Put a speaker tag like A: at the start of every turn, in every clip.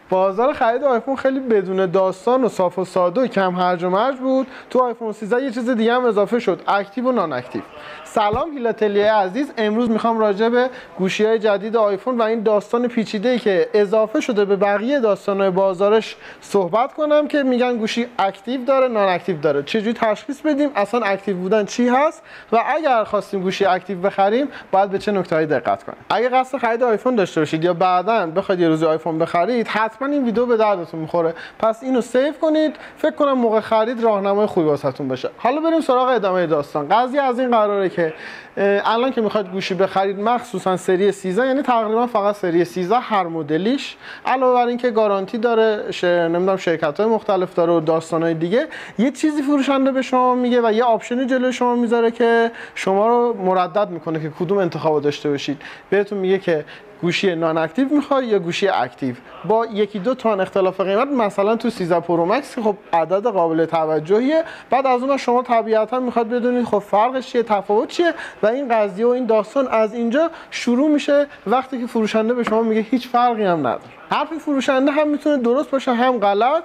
A: بازار خرید آیفون خیلی بدون داستان و صاف و ساده و کم هرج و مرج بود. تو آیفون 13 یه چیز دیگه هم اضافه شد، اکتیو و نان اکتیو. سلام هیلاتلیه عزیز، امروز میخوام راجع به گوشی‌های جدید آیفون و این داستان پیچیده‌ای که اضافه شده به بقیه داستان‌های بازارش صحبت کنم که میگن گوشی اکتیو داره، نان اکتیو داره. چجوری تشخیص بدیم؟ اصلا اکتیو بودن چی هست؟ و اگر خواستیم گوشی اکتیو بخریم، باید به چه نکته‌هایی دقت کنیم؟ اگه قصد خرید آیفون داشته باشید یا بعداً بخواید یه روزی آیفون بخرید، حتما این ویدیو به دردتون میخوره. پس اینو سیو کنید، فکر کنم موقع خرید راهنمای خوبی واسهتون بشه. حالا بریم سراغ ادامه داستان. قضیه از این قراره که الان که میخواید گوشی بخرید، مخصوصا سری 13، یعنی تقریبا فقط سری 13 هر مدلیش، علاوه بر اینکه گارانتی داره، نمیدونم شرکت‌های مختلف داره و داستان‌های دیگه، یه چیزی فروشنده به شما میگه و یه آپشنی جلوی شما میذاره که شما رو مردد میکنه که کدوم انتخابو داشته باشید. بهتون میگه که گوشی نان اکتیو میخوای یا گوشی اکتیو، با یکی دو تومن اختلاف قیمت. مثلا تو 13 پرو مکس خب عدد قابل توجهیه، بعد از اون شما طبیعتا میخواد بدونید خب فرقش چیه، تفاوت چیه، و این قضیه و این داستان از اینجا شروع میشه وقتی که فروشنده به شما میگه هیچ فرقی هم نداره. حرف فروشنده هم میتونه درست باشه هم غلط.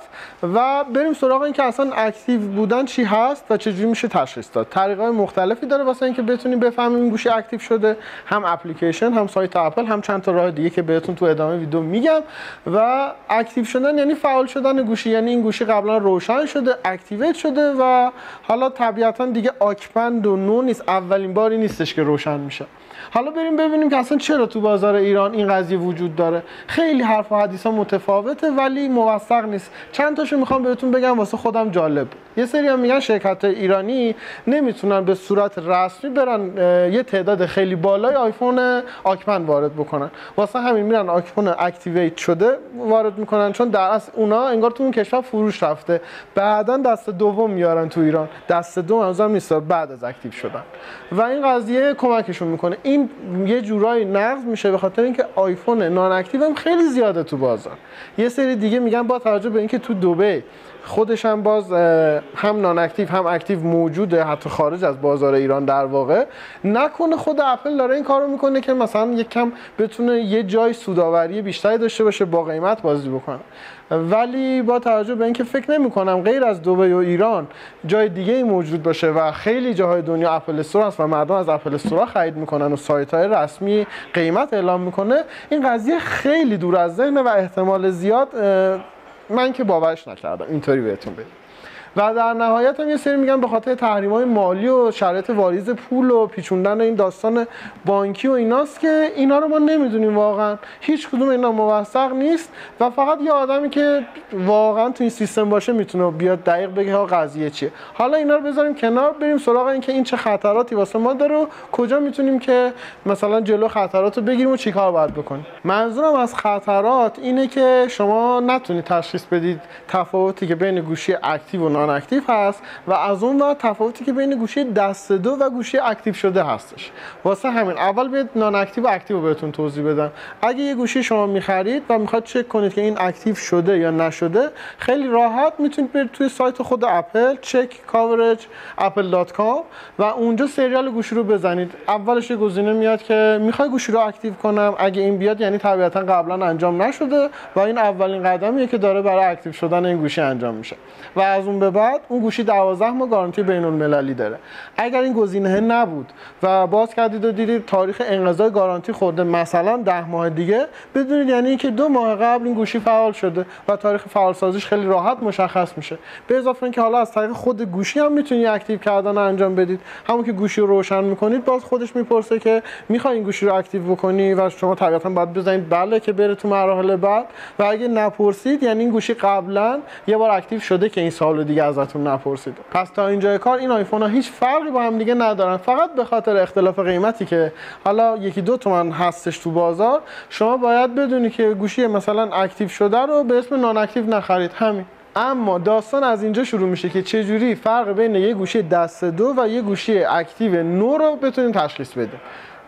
A: و بریم سراغ این که اصلا اکتیو بودن چی هست و چجوری میشه تشخیص داد. طریق‌های مختلفی داره واسه اینکه بتونیم بفهمیم این گوشی اکتیو شده، هم اپلیکیشن، هم سایت اپل، هم چند تا راه دیگه که بهتون تو ادامه ویدیو میگم. و اکتیو شدن یعنی فعال شدن گوشی، یعنی این گوشی قبلا روشن شده، اکتیویت شده و حالا طبیعتا دیگه آکبند و نو نیست، اولین باری نیستش که روشن میشه. حالا بریم ببینیم که اصلا چرا تو بازار ایران این قضیه وجود داره. خیلی حرف و حدیثا متفاوته ولی موثق نیست. چند تاشو میخوام بهتون بگم واسه خودم جالب. یه سری هم میگن شرکت ایرانی نمیتونن به صورت رسمی برن یه تعداد خیلی بالای آیفون آکمن وارد بکنن، واسه همین میرن آیفون اکتیویت شده وارد میکنن، چون در اصل اونا انگار تو اون کشور فروش رفته، بعداً دست دوم میارن تو ایران. دست دوم هنوزم نیست، بعد از اکتیو شدن، و این قضیه کمکشون میکنه. این یه جورایی نقض میشه به خاطر اینکه آیفون نان اکتیو هم خیلی زیاده تو بازار. یه سری دیگه میگن با توجه به اینکه تو دبی خودش هم باز هم نان اکتیو هم اکتیو موجوده، حتی خارج از بازار ایران در واقع، نکنه خود اپل داره این کارو میکنه که مثلا یک کم بتونه یه جای سوداوری بیشتری داشته باشه، با قیمت بازی بکنه. ولی با توجه به اینکه فکر نمی‌کنم غیر از دبی و ایران جای دیگه‌ای موجود باشه و خیلی جاهای دنیا اپل استور هست و مردم از اپل استور خرید میکنن و سایت‌های رسمی قیمت اعلام میکنه، این قضیه خیلی دور از ذهنه و احتمال زیاد من که باورش نکردم اینطوری بهتون بگم. و در نهایت هم یه سری میگن به خاطر تحریم‌های مالی و شرایط واریز پول و پیچوندن این داستان بانکی و ایناست که اینا رو ما نمیدونیم. واقعا هیچ کدوم اینا موثق نیست و فقط یه آدمی که واقعا تو این سیستم باشه میتونه بیاد دقیق بگه ها قضیه چیه. حالا اینا رو بذاریم کنار، بریم سراغ این که این چه خطراتی واسه ما داره و کجا میتونیم که مثلا جلو خطرات رو بگیریم و چیکار باید بکنیم. منظورم از خطرات اینه که شما نتونید تشخیص بدید تفاوتی که بین گوشی اکتیو و نان اکتیو هست و از اون ور تفاوتی که بین گوشی دست دو و گوشی اکتیو شده هستش. واسه همین اول بیاید نان اکتیو و اکتیو بهتون توضیح بدم. اگه یه گوشی شما می‌خرید و می‌خواد چک کنید که این اکتیو شده یا نشده، خیلی راحت میتونید برید توی سایت خود اپل checkcoverage.apple.com و اونجا سریال گوشی رو بزنید. اولش یه گزینه میاد که می‌خوای گوشی رو اکتیو کنم، اگه این بیاد یعنی طبیعتاً قبلا انجام نشده و این اولین قدمیه که داره برای اکتیو شدن این گوشی انجام میشه. و از اون به بعد اون گوشی 12 ماه گارانتی بین‌المللی داره. اگر این گزینه نبود و باز کردید و دیدید تاریخ انقضای گارانتی خورده مثلا 10 ماه دیگه، بدونید یعنی که 2 ماه قبل این گوشی فعال شده و تاریخ فعال سازیش خیلی راحت مشخص میشه. به اضافه اینکه حالا از طریق خود گوشی هم میتونید اکتیو کردن انجام بدید. همون که گوشی رو روشن میکنید باز خودش میپرسه که میخوای این گوشی رو اکتیو بکنی و شما طبیعتا باید بزنید بله که بره تو مراحل بعد، و اگه نپرسید یعنی این گوشی قبلا یه بار اکتیو شده که این سال دیگه ازتون نپرسید. پس تا اینجای کار این آیفون ها هیچ فرقی با هم دیگه ندارن، فقط به خاطر اختلاف قیمتی که حالا یکی دو تومن هستش تو بازار، شما باید بدونی که گوشی مثلا اکتیو شده رو به اسم نان اکتیو نخرید. همین. اما داستان از اینجا شروع میشه که چجوری فرق بین یه گوشی دست دو و یه گوشی اکتیو نو رو بتونیم تشخیص بدیم.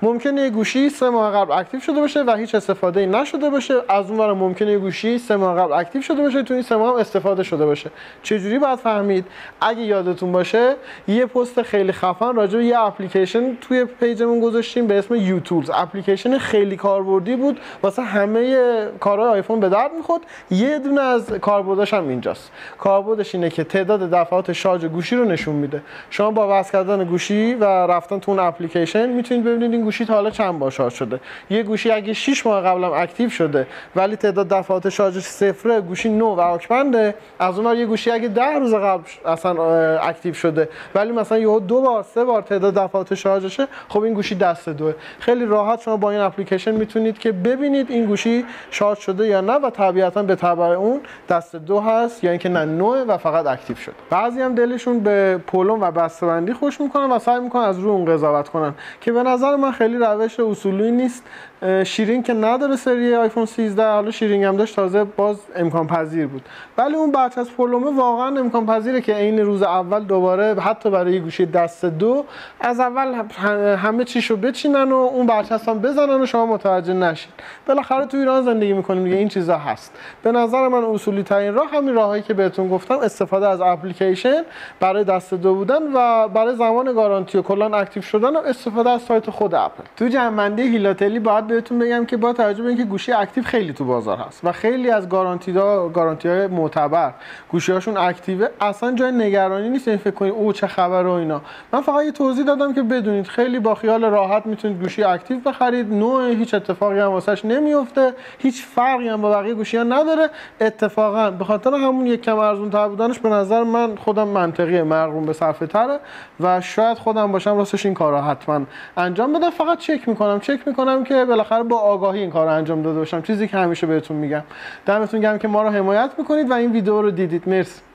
A: ممکنه یه گوشی 3 ماه قبل اکتیو شده باشه و هیچ استفاده نشده باشه، از اون ور ممکنه یه گوشی 3 ماه قبل اکتیو شده باشه، تو این 3 ماه هم استفاده شده باشه. چجوری باید فهمید؟ اگه یادتون باشه یه پست خیلی خفن راجع به یه اپلیکیشن توی پیجمون گذاشتیم به اسم یوتولز. اپلیکیشن خیلی کاربردی بود، واسه همه کارهای آیفون به درد می‌خورد. یه دونه از کاربرداش هم اینجاست. کاربردش اینه که تعداد دفعات شارژ گوشی رو نشون میده. شما با وصل کردن گوشی و رفتن تو اون اپلیکیشن میتونید ببینید این گوشی تا حالا چند بار شارژ شده. یه گوشی اگه 6 ماه قبلم اکتیو شده ولی تعداد دفعات شارژش صفره، گوشی نو و آکبنده. از اون یه گوشی اگه 10 روز قبل اصلا اکتیو شده ولی مثلا یهو 2 بار 3 بار تعداد دفعات شارژشه، خب این گوشی دست دوه. خیلی راحت شما با این اپلیکیشن میتونید که ببینید این گوشی شارژ شده یا نه و طبیعتا به تبع اون دست دو هست یا اینکه نه نوع و فقط اکتیو شده. بعضی هم دلشون به پولم و بسته‌بندی خوش میکنن و سعی میکنن از روی اون قضاوت کنن که به نظر من خیلی روش اصولی نیست. شیرین که نداره سری آیفون 13، حالا شیرین هم داشت تازه باز امکان پذیر بود، ولی اون بچه از پولومه واقعا امکان پذیره که عین روز اول دوباره حتی برای گوشی دست دو از اول همه چیشو بچینن و اون برچسب هم بزنن و شما متوجه نشین. بالاخره تو ایران زندگی میکنیم دیگه، این چیزا هست. به نظر من اصولی ترین راه همین راهایی که بهتون گفتم، استفاده از اپلیکیشن برای دست دو بودن و برای زمان گارانتی و کلا اکتیو شدن و استفاده از سایت خود اپل. تو جمع‌بندی هیلاتلی باید بهتون بگم که با توجه به اینکه گوشی اکتیو خیلی تو بازار هست و خیلی از گارانتی‌های معتبر گوشی‌هاشون اکتیوه، اصلا جای نگرانی نیست این فکر کنید او چه خبره و اینا. من فقط یه توضیح دادم که بدونید خیلی با خیال راحت میتونید گوشی اکتیو بخرید، نوع هیچ اتفاقی هم واسش نمیفته، هیچ فرقی هم با بقیه گوشی‌ها نداره. اتفاقا به خاطر همون یک کم ارزان‌تر بودنش به نظر من خودم منطقیه، مرغوم به صرفه تره و شاید خودم باشم راستش این کارا حتما انجام بدم. فقط چک میکنم که بالاخره با آگاهی این کارو انجام داده باشم، چیزی که همیشه بهتون میگم. دمتون گرم که ما رو حمایت میکنید و این ویدیو رو دیدید. مرسی.